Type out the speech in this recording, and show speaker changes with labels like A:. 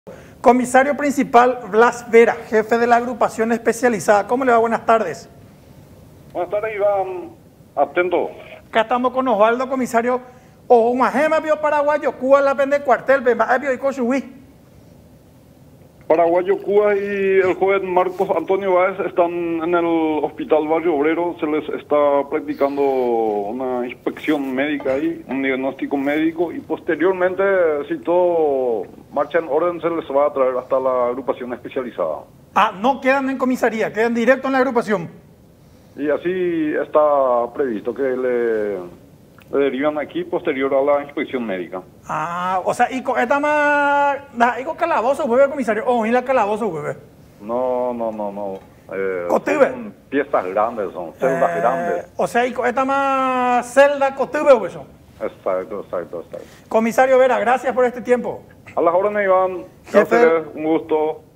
A: Comisario principal Blas Vera, jefe de la agrupación especializada. ¿Cómo le va? Buenas tardes.
B: Buenas tardes, Iván. Atento.
A: Acá estamos con Osvaldo, comisario. O una gema vio paraguayo, Cuba la pende cuartel, vio y cochuí.
B: Paraguayo Cuba y el joven Marcos Antonio Báez están en el hospital Barrio Obrero. Se les está practicando una inspección médica ahí, un diagnóstico médico, y posteriormente, si todo marcha en orden, se les va a traer hasta la agrupación especializada.
A: Ah, no quedan en comisaría, quedan directo en la agrupación.
B: Y así está previsto que le derivan aquí posterior a la inspección médica.
A: Ah, o sea, y esta más, ¿y calabozo, hueve, comisario? Oh, y la calabozo, hueve.
B: No.
A: Cotuve.
B: Son piezas grandes, son celdas grandes.
A: O sea, y esta más celda cotuve, hueve.
B: Exacto.
A: Comisario Vera, gracias por este tiempo.
B: A las órdenes, Iván.
A: Jefe.
B: Gracias, un gusto.